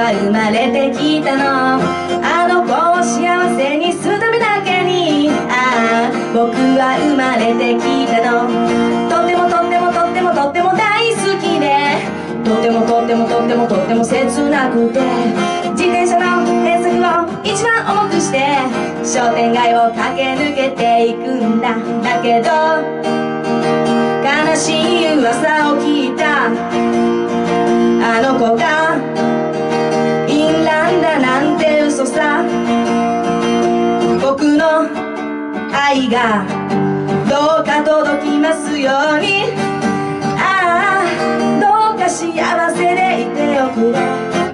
は生まれてきたの。あの子を幸せにするためだけに、ああ僕は生まれてきたの。とってもとってもとってもとっても大好きで、とってもとってもとってもとっても切なくて、自転車の変速を一番重くして商店街を駆け抜けていくんだ。だけど悲しい噂を聞いた。あの子が淫乱だなんて嘘さ。僕の愛がどうか届きますように、ああどうか幸せでいておくれ。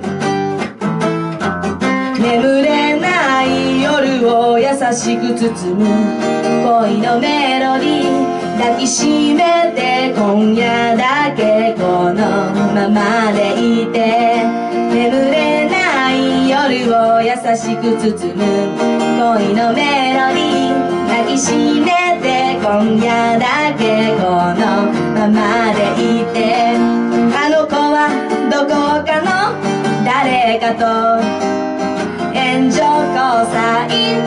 眠れない夜を優しく包む恋のメロディー、抱きしめて今夜だけこのままでいて。眠れない夜を優しく包む恋のメロディー、抱きしめて今夜だけこのままでいて。あの子はどこかの誰かと援助交際。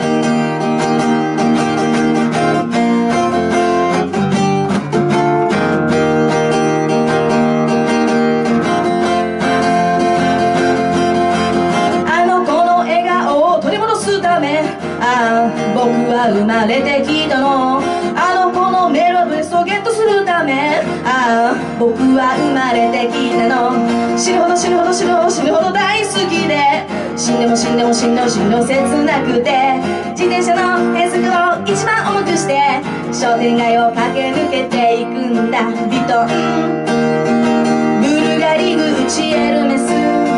あの子の笑顔を取り戻すため、ああ僕は生まれてきたの。あの子のメロディーをゲットするため、ああ僕は生まれてきたの。死ぬほど死ぬほど死ぬほど死ぬほど大好きで、死んでも死んでも死んでも死んでも切なくて、自転車の変速を一番重くして商店街を駆け抜けていくんだ。ヴィトン、ブルガリ、グッチ、エルメス、テ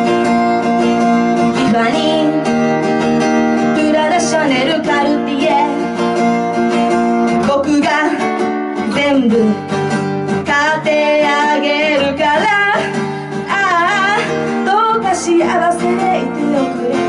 ィファニー、プラダ、シャネル、カルティエ、僕が全部買ってあげるから、ああどうか幸せでいておくれ。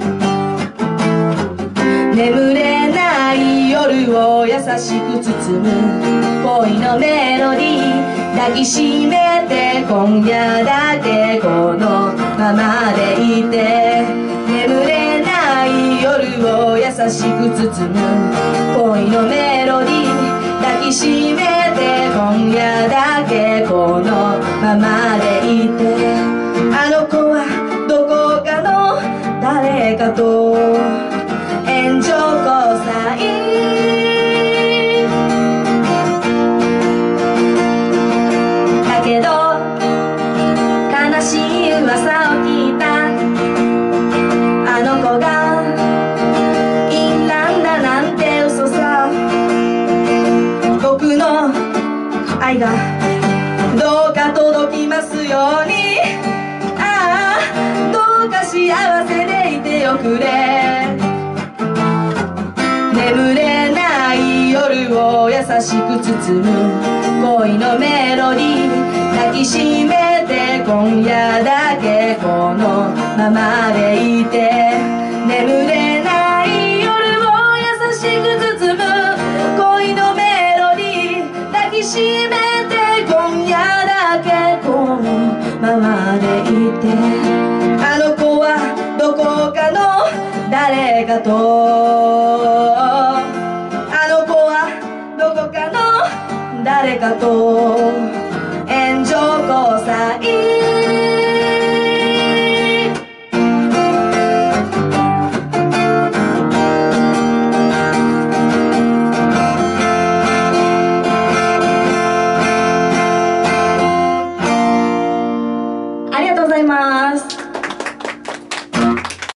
眠れない夜を優しく包む恋のメロディー、抱きしめて今夜だけこのままでいて。眠れない夜を優しく包む恋のメロディー、抱きしめて今夜だけこのままでいて。あの子はどこかの誰かと援助交際。だけど悲しい噂を聞いた。あの子が淫乱だなんて嘘さ。僕の愛がどうか届きますように、ああどうか幸せでいておくれ。眠れない夜を優しく包む恋のメロディー、抱きしめて今夜だけこのままでいて。眠れない夜を優しく包む恋のメロディー、抱きしめて今夜だけこのままでいて。あの子はどこかの誰かと、あの子はどこかの誰かと